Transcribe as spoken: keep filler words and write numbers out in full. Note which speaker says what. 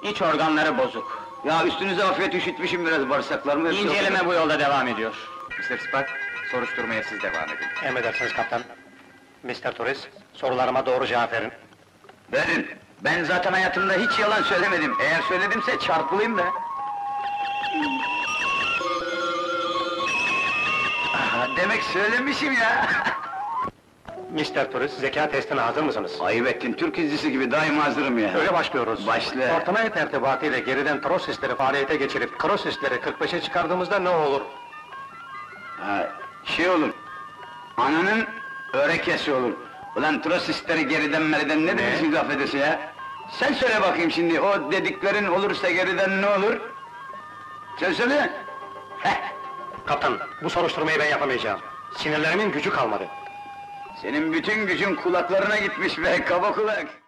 Speaker 1: İç organları bozuk.
Speaker 2: Ya üstünüze afiyet üşütmüşüm biraz bağırsaklarımı... hepsi
Speaker 1: İnceleme
Speaker 2: ortada.
Speaker 1: bu yolda devam ediyor.
Speaker 3: mister Spock, soruşturmaya siz devam edin.
Speaker 4: Emredersiniz kaptan. mister Turist, sorularıma doğru cevap verin.
Speaker 2: Verin! Ben zaten hayatımda hiç yalan söylemedim. Eğer söyledimse çarpılayım da. Aha, demek söylemişim ya!
Speaker 4: mister Turist, zeka testine hazır mısınız?
Speaker 2: Ayıp ettin, Türk dizisi gibi daima hazırım ya.
Speaker 4: Öyle başlıyoruz.
Speaker 2: Başla.
Speaker 4: Ortamaya tertibatıyla geriden trosisleri faaliyete geçirip krosisleri kırk beşe çıkardığımızda ne olur?
Speaker 2: Ha, şey olur, ananın örekesi olur. Ulan trosisleri geriden meriden ne demek laf edesi ya? Sen söyle bakayım şimdi, o dediklerin olursa geriden ne olur? Sen söyle! Heh!
Speaker 4: Kaptan, bu soruşturmayı ben yapamayacağım. Sinirlerimin gücü kalmadı.
Speaker 2: Senin bütün gücün kulaklarına gitmiş be, kaba kulak!